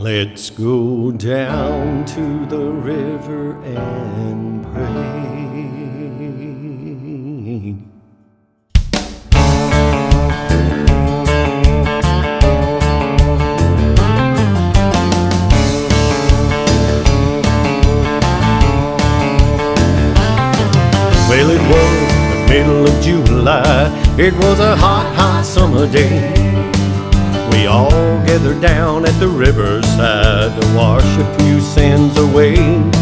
Let's go down to the river and pray. Well, it was the middle of July. It was a hot, hot summer day. We all gathered down at the riverside to wash a few sins away.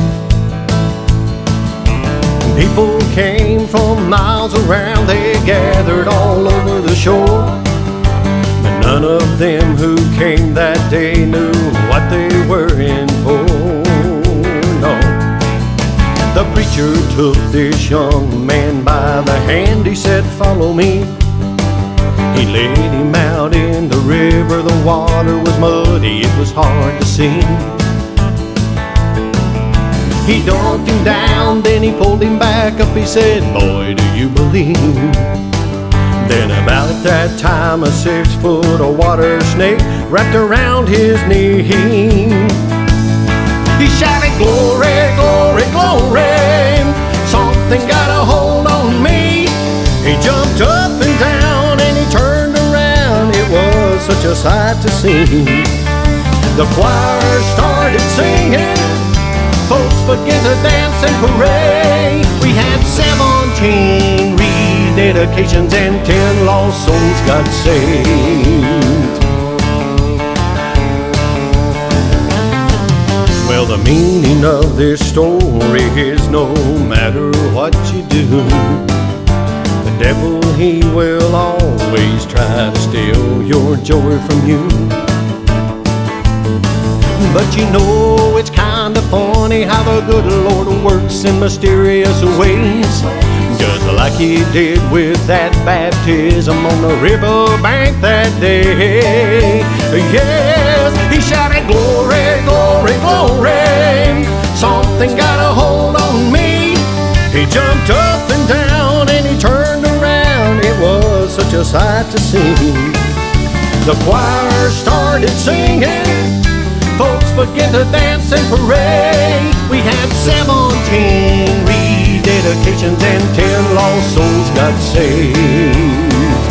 People came from miles around. They gathered all over the shore. But none of them who came that day knew what they were in for. No. The preacher took this young man by the hand. He said, "Follow me." He led him out in the river. The water was muddy, it was hard to see. He dunked him down, then he pulled him back up. He said, "Boy, do you believe?" Then about that time, a 6-foot water snake wrapped around his knee. He shouted, "Glory, glory, glory, something got a hold on me." He jumped up and down and he turned around. It was such a sight to see. The choir started singing, folks began to dance and parade. We had 17 rededications and 10 lost souls got saved. Well, the meaning of this story is no matter what you do, the devil, he will always try to steal your joy from you. But you know it's kinda funny how the good Lord works in mysterious ways, just like he did with that baptism on the riverbank that day. Yes, he shouted, "Glory, glory, glory, something got a hold on me." He jumped up and down and he turned around. It was such a sight to see. The choir started singing, folks began to dance and parade. We had 17 rededications and 10 lost souls got saved.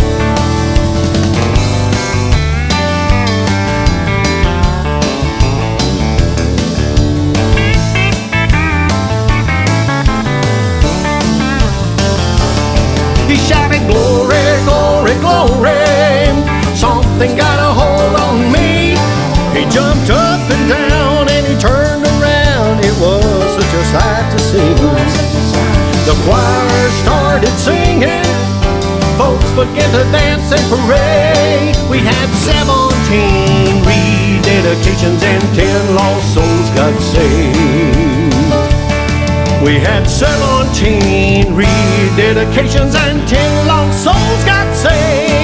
He shouted, "Glory, glory, glory, something got a hold on me." He jumped up and down and he turned around. It was such a sight to see. The choir started singing, folks began to dance and parade. We had 17 rededications and 10 lost souls got saved. We had 17 rededications and 10 lost souls got saved.